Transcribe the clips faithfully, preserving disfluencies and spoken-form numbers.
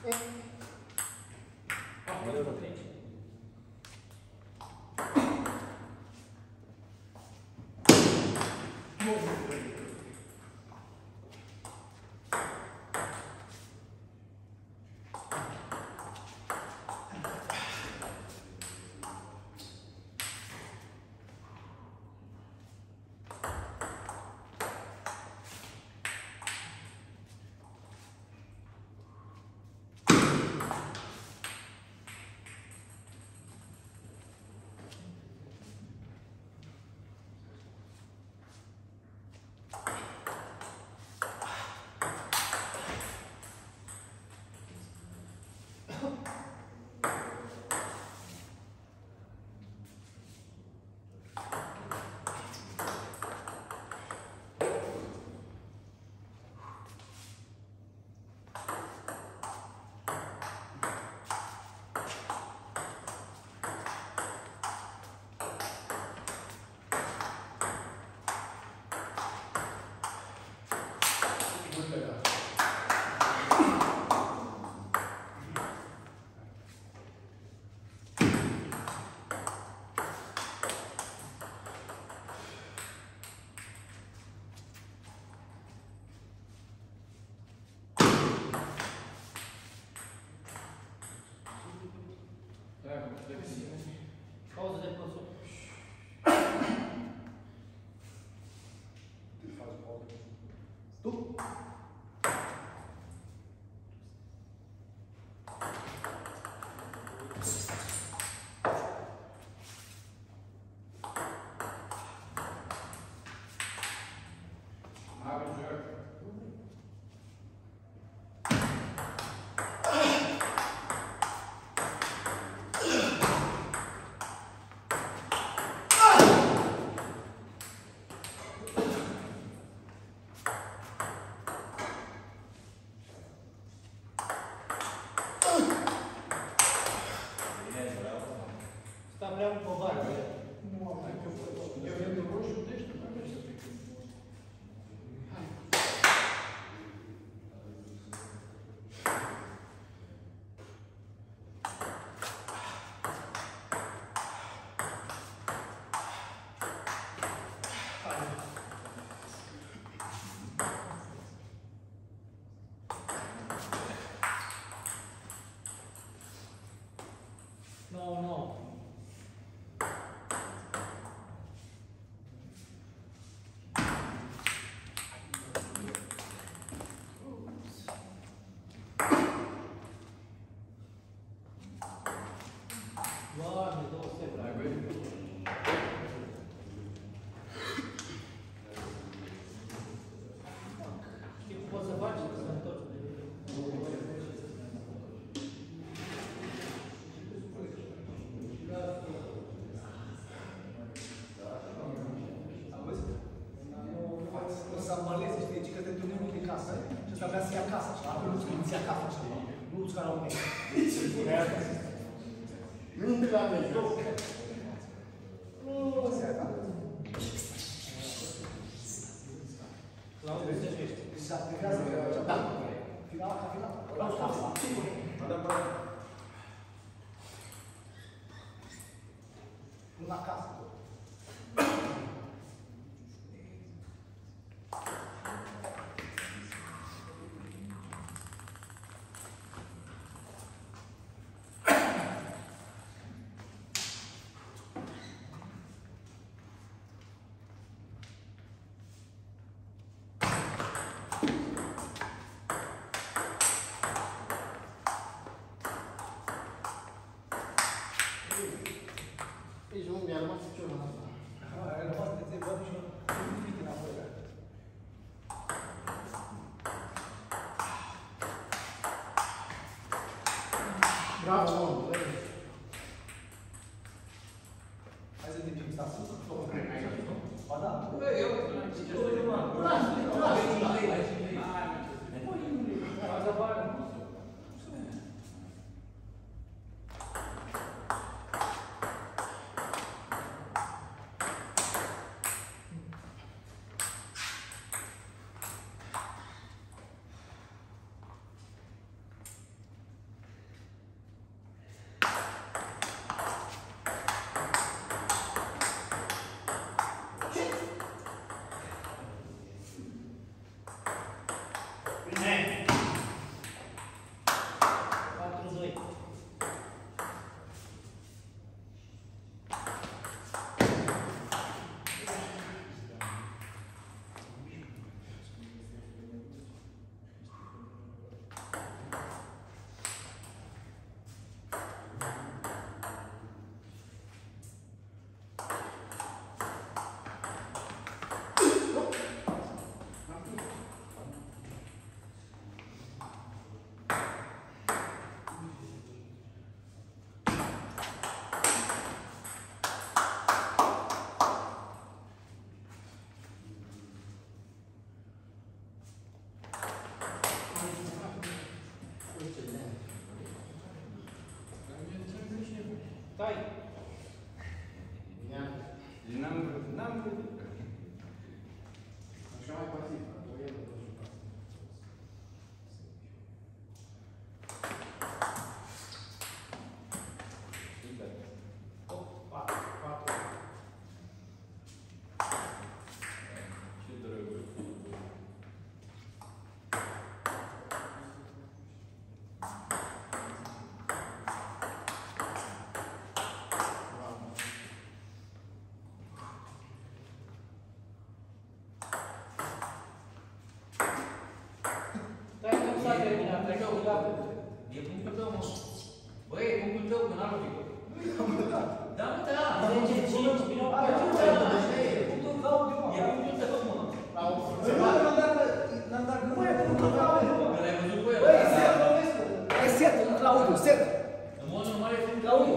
Pauză de consum. Tu? Aveam povară. Nu am mai făcut. Eu vin de roșu, deci nu mai mergi să pică. Hai. Nu, nu. Doamne, două stepuri. Hai, băi. Știi cum poți să faci? Să te întorci. O să ambaleze, știi, ci că te întâlnim de casă și ăsta vrea să ia casa, și apoi nu-ți când ți-ia casa, știi? Nu-ți ca la un mec. Nu intri la meci, nu? Nu se ia, da? La unde se șește? Deci se activează că... Da. Finala ca finala. La o casa. Până la casă. Nici nu mi-a rămas niciuna asta. Ai rămas de te văd și nu nimic înapoi. Bravo, mă! Hai să te pim stați. Nu cred că ai aici, nu? Ba da. Eu, n-a lovit. Da, mă, da. zece cinci, bine, Hai, da. punctul Claudiu, mă. E punctul tău, mă. La o Păi nu, l-am dat, l-am dat, nu mai e punctul Claudiu, mă. L-ai văzut cu el? Băi, e set, Romescu. E set, Claudiu, set. În mod normal e punctul Claudiu.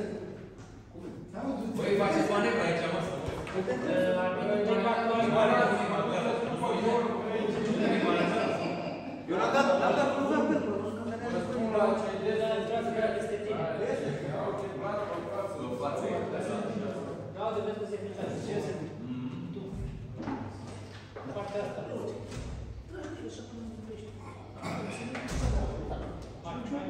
Băi, faceți manevră aici, mă, să mă. Arbitrul de facto ai Eu l-am dat, l-am dat până la până. Da, de vezi că se filmează. Ce se tu? Partea asta. Mai, mai.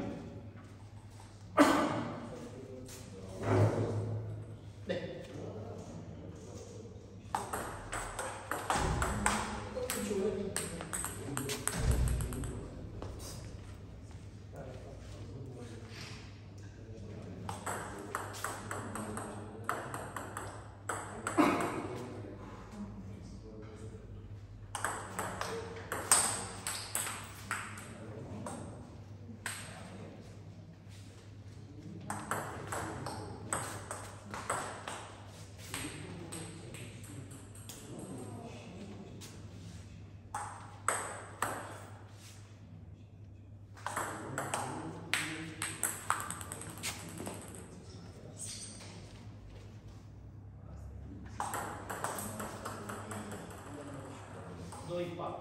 Doi, patru.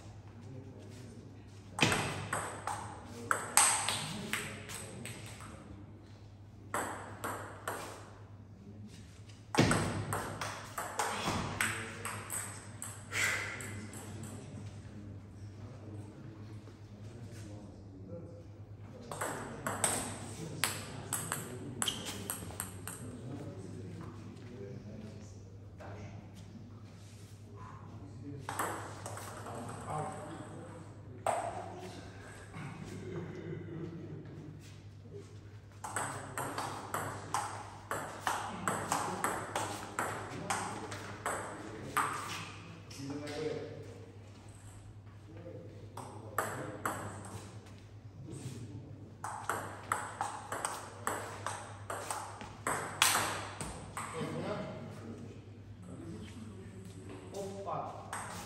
Opt, patru.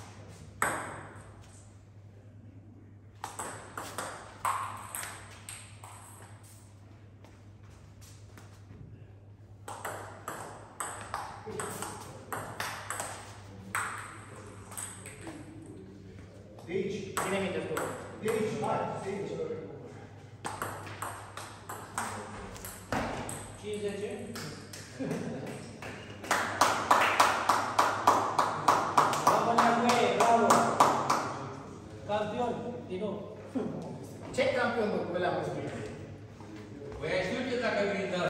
De aici. Ține minte, scură. De aici, hai, de aici. cinci, zece. Bravo, Neagoe, bravo. Campion, din nou. Ce campion, bă, cu alea, mă, spune? Păi ai știut eu dacă ai venit